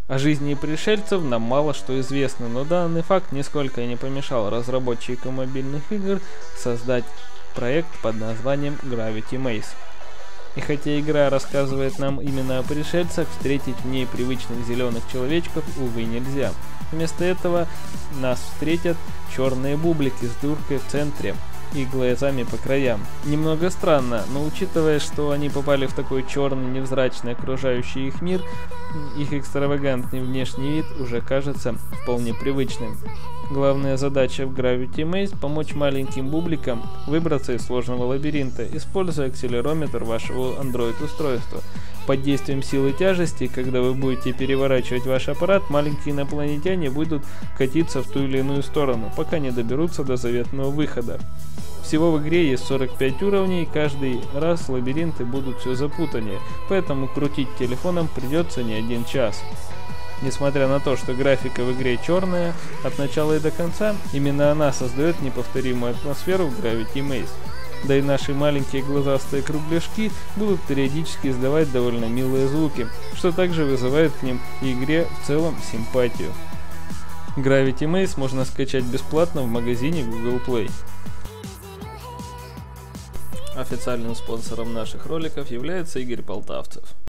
О жизни пришельцев нам мало что известно, но данный факт нисколько не помешал разработчикам мобильных игр создать проект под названием Gravity Maze. И хотя игра рассказывает нам именно о пришельцах, встретить в ней привычных зеленых человечков, увы, нельзя. Вместо этого нас встретят черные бублики с дыркой в центре и глазами по краям. Немного странно, но учитывая, что они попали в такой черный невзрачный окружающий их мир, их экстравагантный внешний вид уже кажется вполне привычным. Главная задача в Gravity Maze – помочь маленьким бубликам выбраться из сложного лабиринта, используя акселерометр вашего Android-устройства. Под действием силы тяжести, когда вы будете переворачивать ваш аппарат, маленькие инопланетяне будут катиться в ту или иную сторону, пока не доберутся до заветного выхода. Всего в игре есть 45 уровней, и каждый раз лабиринты будут все запутаннее, поэтому крутить телефоном придется не один час. Несмотря на то, что графика в игре черная от начала и до конца, именно она создает неповторимую атмосферу в Gravity Maze. Да и наши маленькие глазастые кругляшки будут периодически издавать довольно милые звуки, что также вызывает к ним и игре в целом симпатию. Gravity Maze можно скачать бесплатно в магазине Google Play. Официальным спонсором наших роликов является Игорь Полтавцев.